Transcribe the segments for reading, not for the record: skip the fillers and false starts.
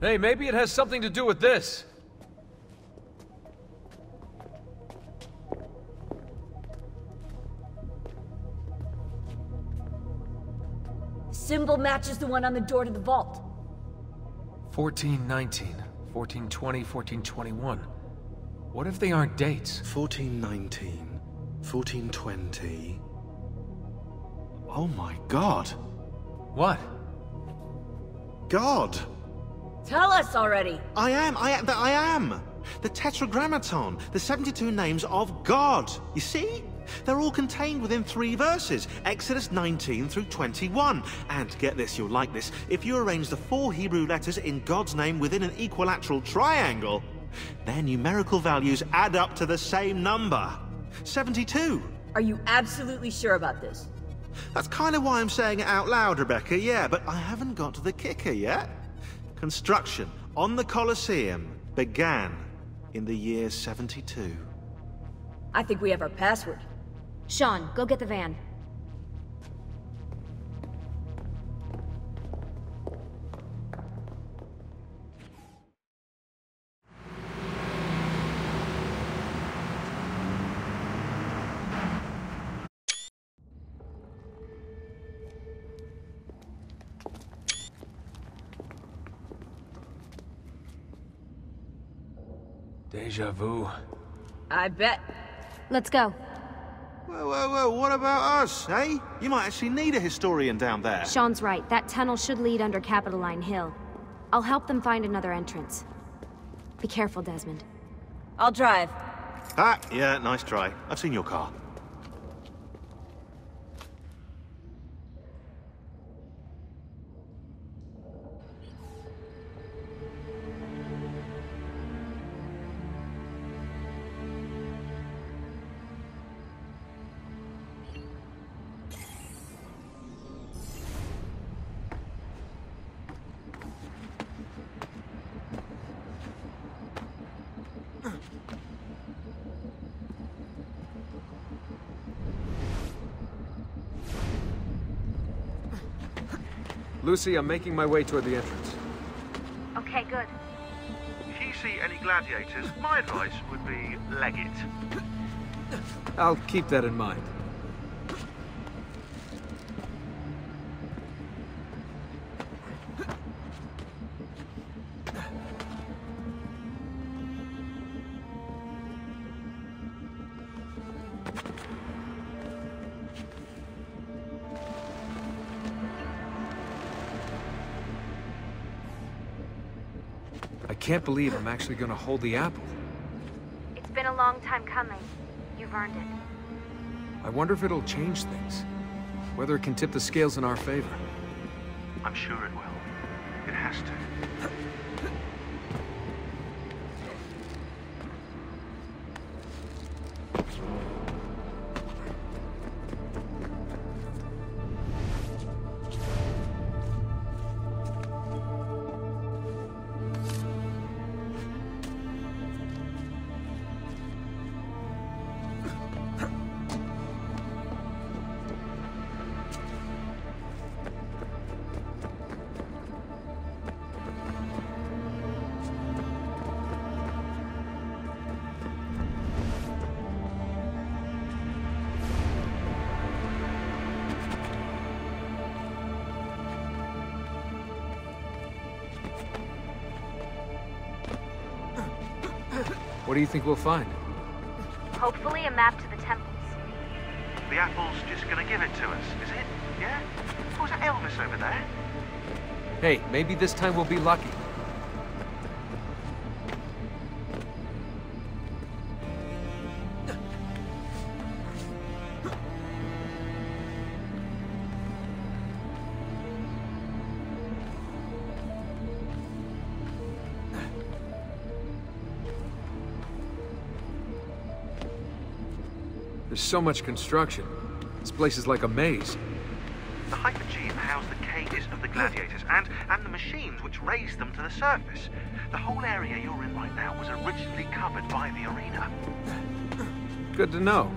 Hey, maybe it has something to do with this. The symbol matches the one on the door to the vault. 1419, 1420, 1421. What if they aren't dates? 1419, 1420... Oh my god! What? God! Tell us already! I am! The Tetragrammaton, the 72 names of God. You see? They're all contained within 3 verses, Exodus 19 through 21. And get this, you'll like this, if you arrange the 4 Hebrew letters in God's name within an equilateral triangle, their numerical values add up to the same number. 72. Are you absolutely sure about this? That's kind of why I'm saying it out loud, Rebecca, yeah, but I haven't got to the kicker yet. Construction on the Colosseum began in the year 72. I think we have our password. Sean, go get the van. Deja vu. I bet. Let's go. Whoa, what about us, eh? You might actually need a historian down there. Sean's right. That tunnel should lead under Capitoline Hill. I'll help them find another entrance. Be careful, Desmond. I'll drive. Ah, yeah, nice try. I've seen your car. Lucy, I'm making my way toward the entrance. Okay, good. If you see any gladiators, my advice would be leg it. I'll keep that in mind. I can't believe I'm actually gonna hold the apple. It's been a long time coming. You've earned it. I wonder if it'll change things. Whether it can tip the scales in our favor. I'm sure it will. It has to. What do you think we'll find? Hopefully a map to the temples. The apple's just gonna give it to us, is it? Yeah? Or is that Elvis over there? Hey, maybe this time we'll be lucky. There's so much construction. This place is like a maze. The Hypergeum housed the cages of the gladiators and the machines which raised them to the surface. The whole area you're in right now was originally covered by the arena. Good to know.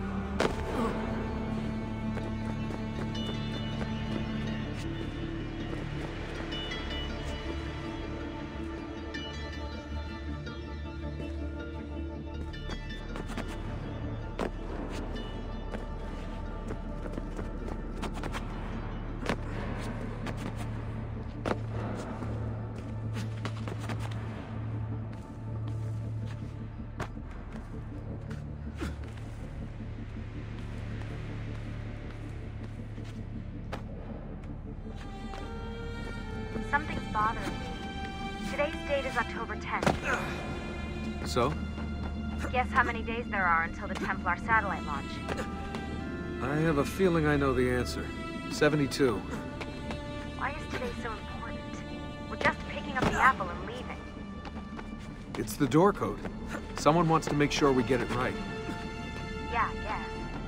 So? Guess how many days there are until the Templar satellite launch? I have a feeling I know the answer. 72. Why is today so important? We're just picking up the apple and leaving. It's the door code. Someone wants to make sure we get it right. Yeah, I guess.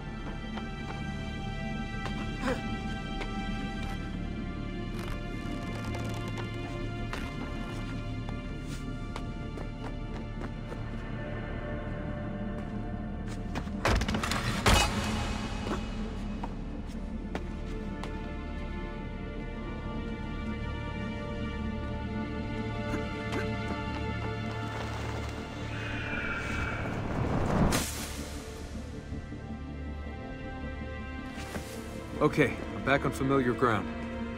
Okay, I'm back on familiar ground.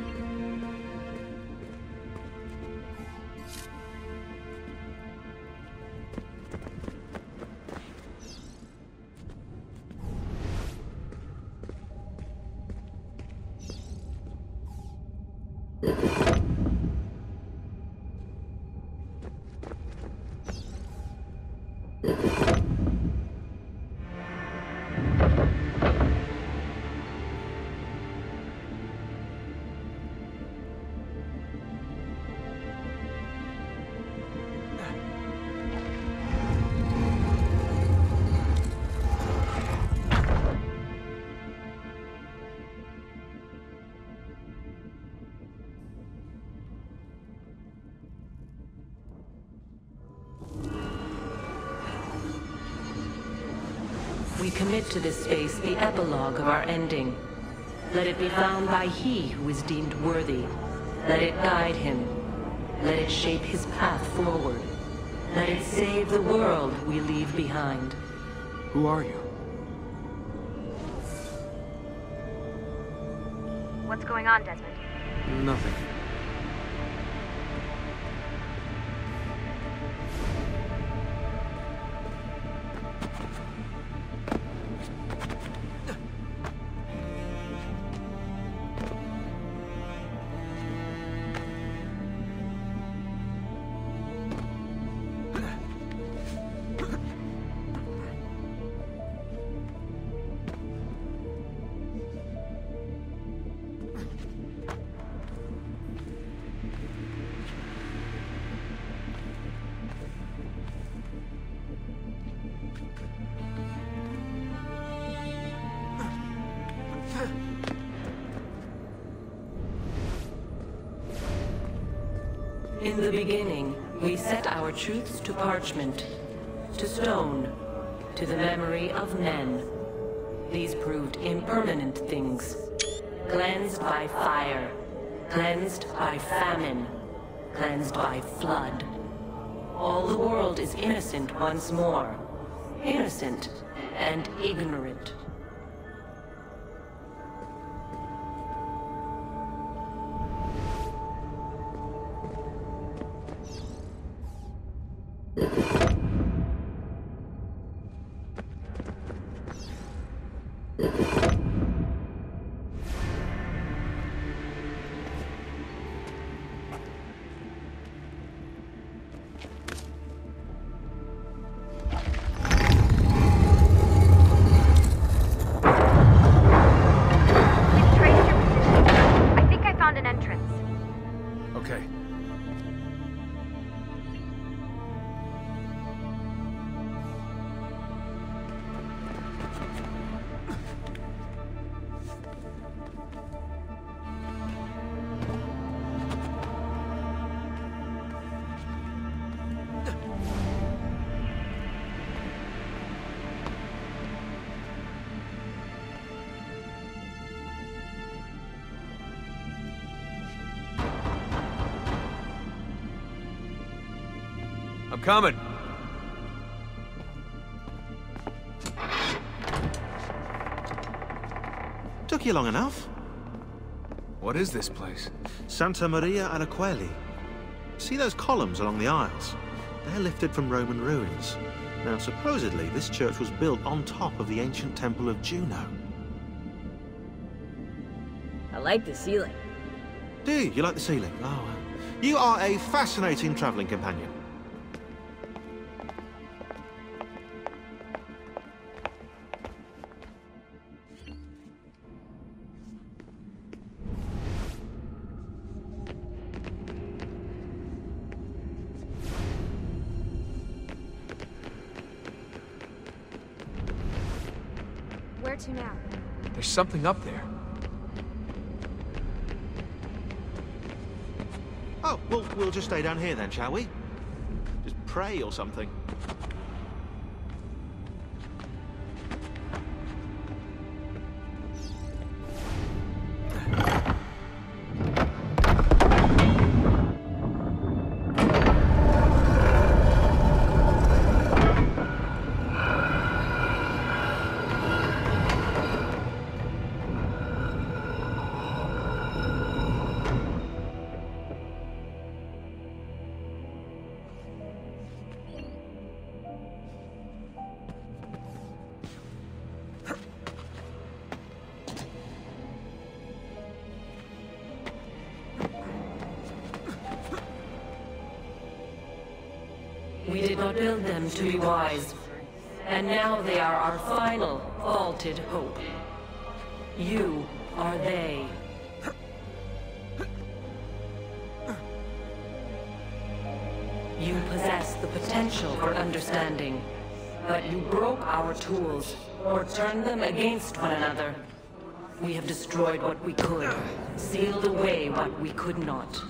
We commit to this space the epilogue of our ending. Let it be found by he who is deemed worthy. Let it guide him. Let it shape his path forward. Let it save the world we leave behind. Who are you? What's going on, Desmond? Nothing. In the beginning, we set our truths to parchment, to stone, to the memory of men. These proved impermanent things, cleansed by fire, cleansed by famine, cleansed by flood. All the world is innocent once more, innocent and ignorant. Okay. I'm coming. Took you long enough. What is this place? Santa Maria Alaqueli. See those columns along the aisles? They're lifted from Roman ruins. Now, supposedly, this church was built on top of the ancient temple of Juno. I like the ceiling. Do you? You like the ceiling? Oh, you are a fascinating traveling companion. to now? There's something up there. Oh, well, we'll just stay down here then, shall we? Just pray or something. We did not build them to be wise, and now they are our final, vaulted hope. You are they. You possess the potential for understanding, but you broke our tools, or turned them against one another. We have destroyed what we could, sealed away what we could not.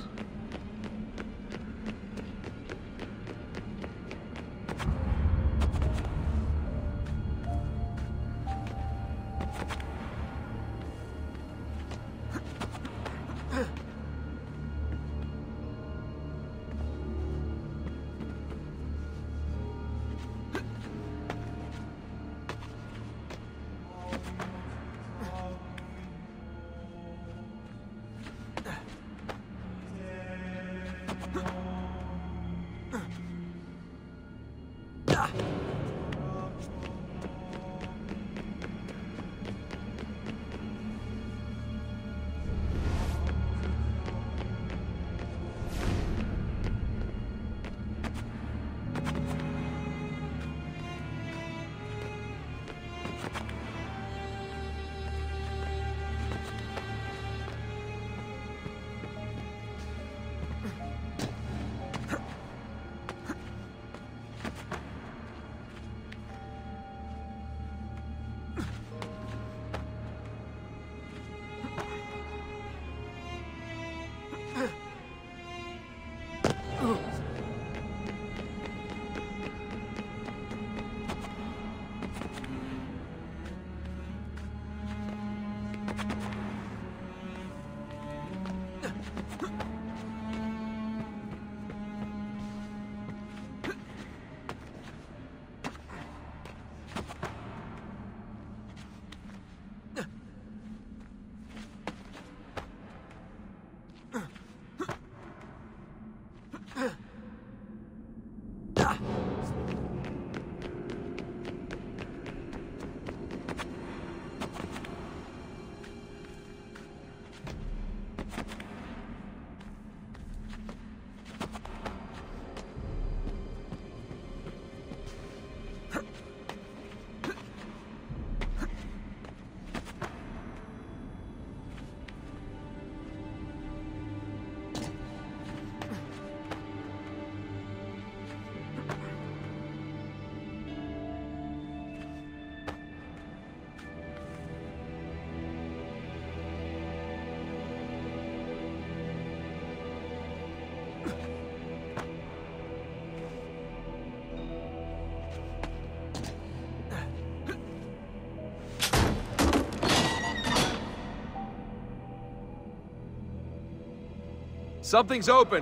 Something's open.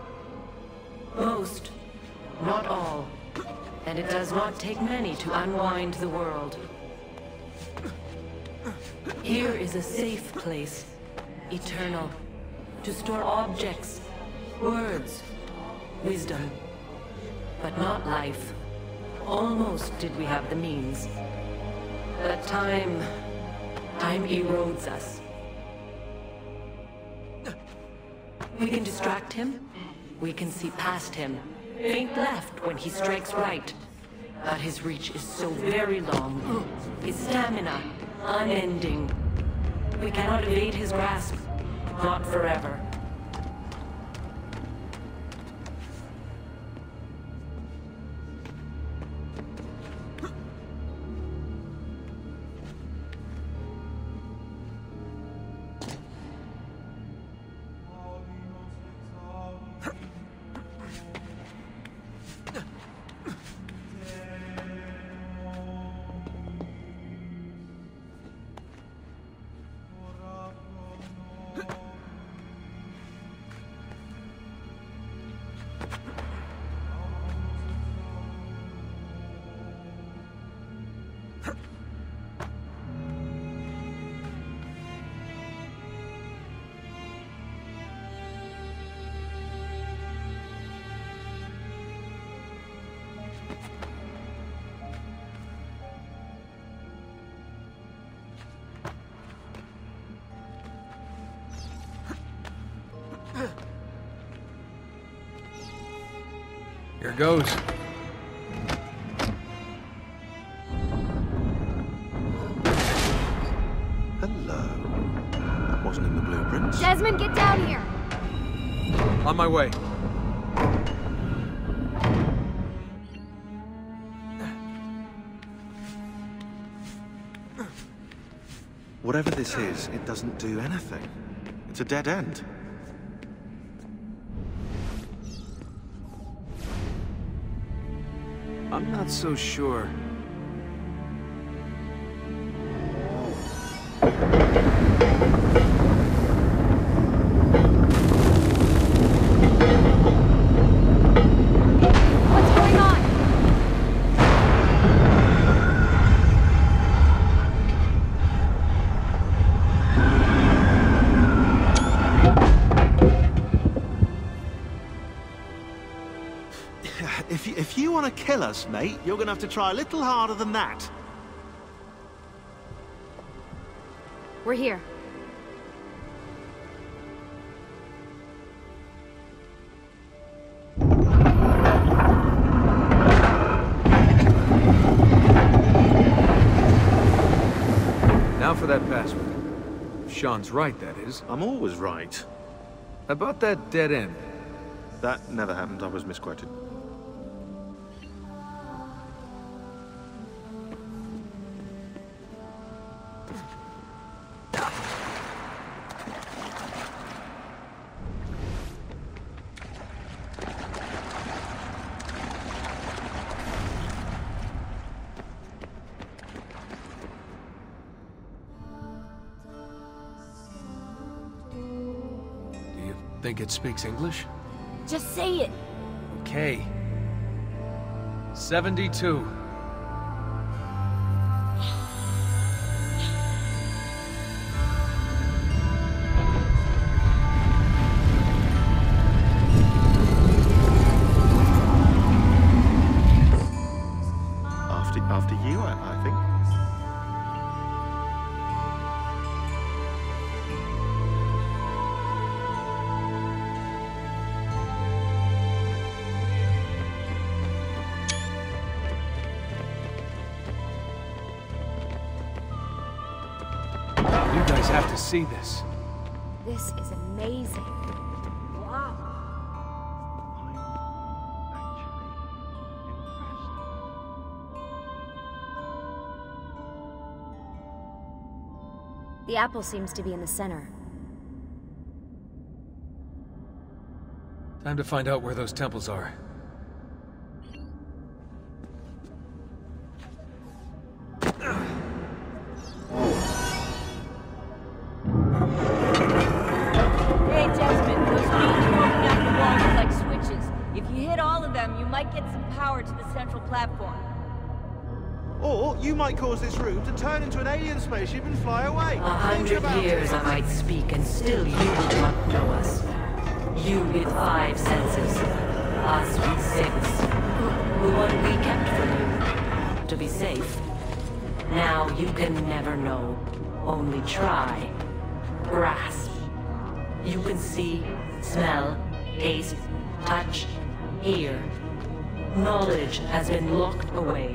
Most, not all. And it does not take many to unwind the world. Here is a safe place, eternal, to store objects, words, wisdom, but not life. Almost did we have the means. But time erodes us. We can distract him, we can see past him, feint left when he strikes right. But his reach is so very long, his stamina unending. We cannot evade his grasp, not forever. Here goes. Hello. That wasn't in the blueprints. Desmond, get down here! On my way. Whatever this is, it doesn't do anything. It's a dead end. I'm not so sure. What's going on? If you want to kill us, mate, you're going to have to try a little harder than that. We're here. Now for that password. If Sean's right, that is. I'm always right. About that dead end. That never happened. I was misquoted. Think it speaks English? Just say it. Okay. 72. After you, I think. You guys have to see this. This is amazing. Wow. The apple seems to be in the center. Time to find out where those temples are. Hey, Desmond, those beams poking out the walls are like switches. If you hit all of them, you might get some power to the central platform. Or you might cause this room to turn into an alien spaceship and fly away. 100 years I might speak, and still you will not know us. You with 5 senses, us with 6. The one we kept from you, to be safe. Now you can never know, only try. Grasp. You can see, smell, taste, touch, hear. Knowledge has been locked away.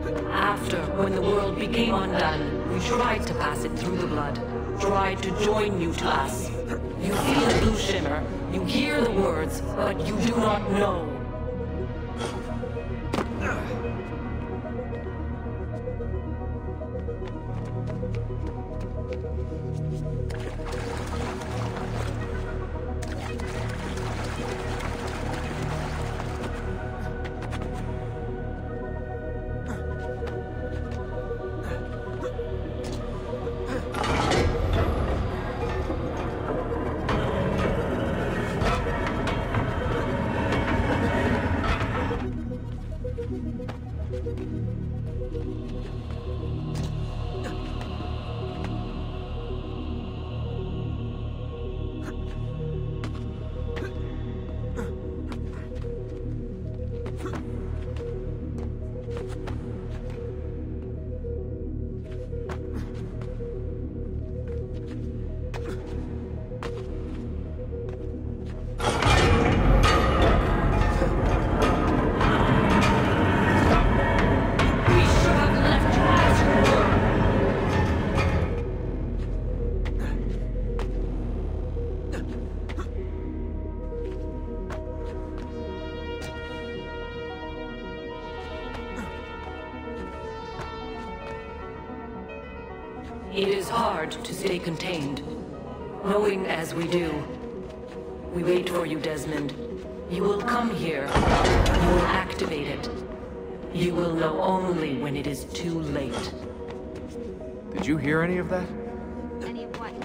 After, when the world became undone, we tried to pass it through the blood. Tried to join you to us. You see the blue shimmer, you hear the words, but you do not know. It is hard to stay contained, knowing as we do. We wait for you, Desmond. You will come here. You will activate it. You will know only when it is too late. Did you hear any of that? Any of what?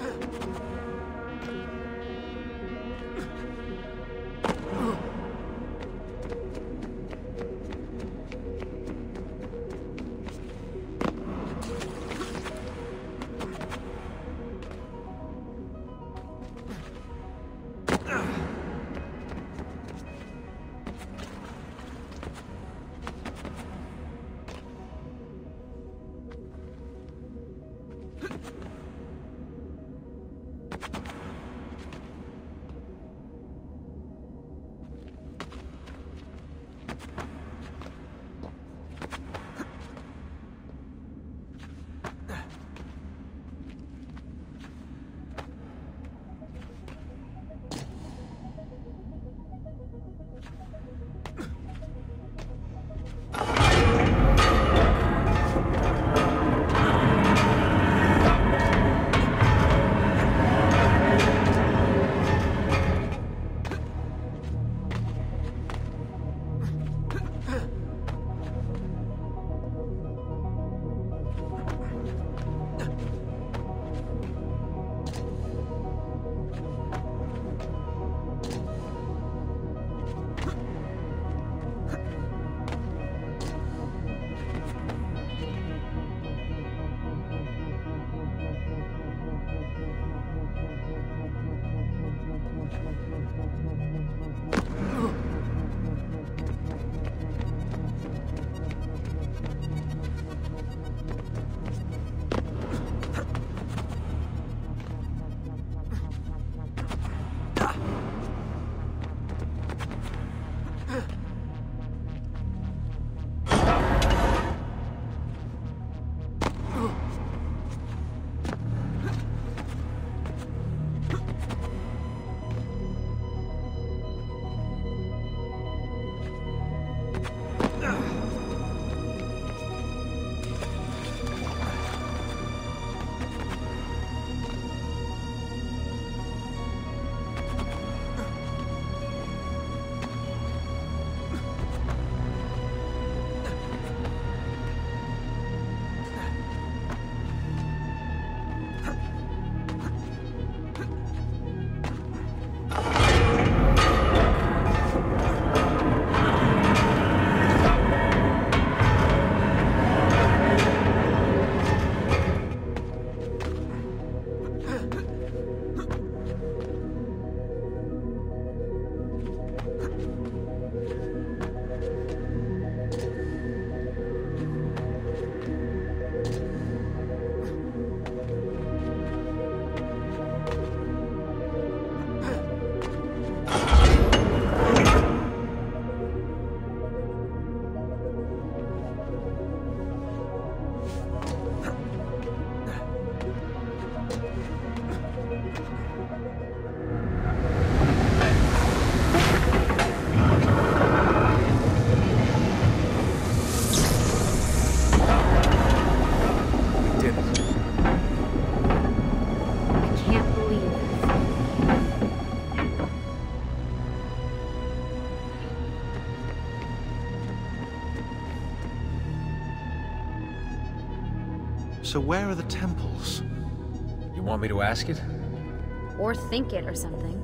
So where are the temples? You want me to ask it? Or think it or something.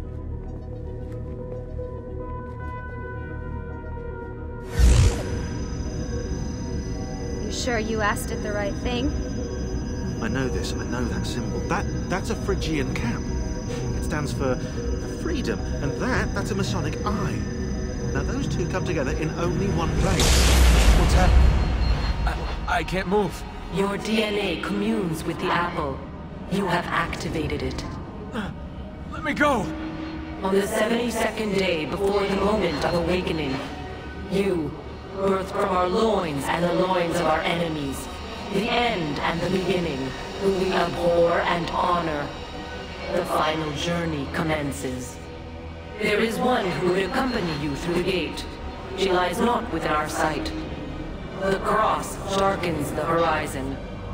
You sure you asked it the right thing? I know this, I know that symbol. That's a Phrygian cap. It stands for freedom, and that's a Masonic eye. Now those two come together in only one place. What's happening? I can't move. Your DNA communes with the apple. You have activated it. Let me go! On the 72nd day before the moment of awakening, you, birthed from our loins and the loins of our enemies, the end and the beginning, whom we abhor and honor, the final journey commences. There is one who would accompany you through the gate. She lies not within our sight. The cross darkens the horizon.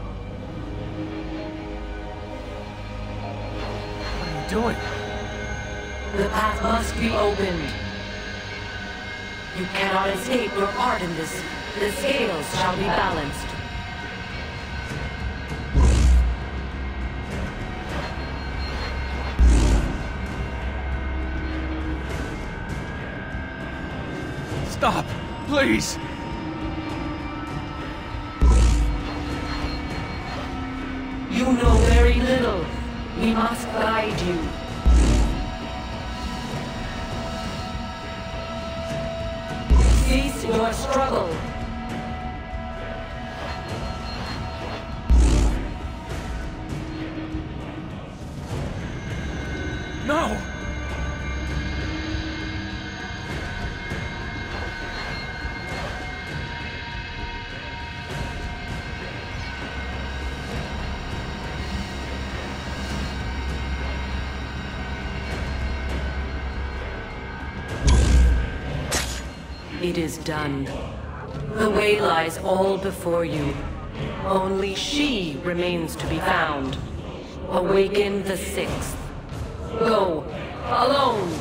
What are you doing? The path must be opened. You cannot escape your part in this. The scales shall be balanced. Stop! Please! You know very little. We must guide you. Cease your struggle. No! It is done. The way lies all before you. Only she remains to be found. Awaken the sixth. Go, alone!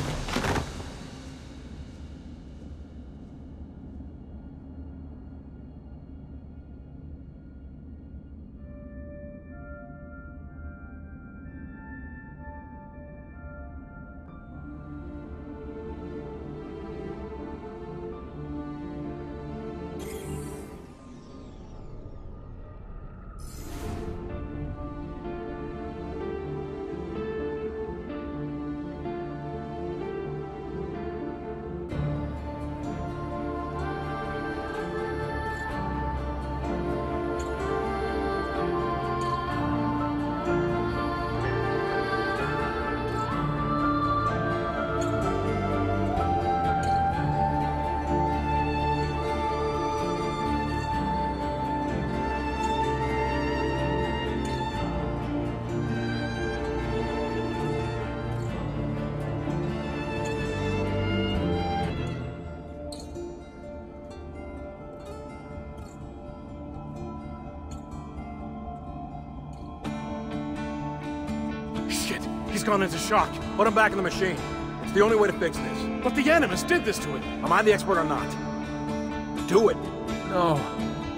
He's gone into shock. Put him back in the machine. It's the only way to fix this. But the Animus did this to him. Am I the expert or not? Do it. No.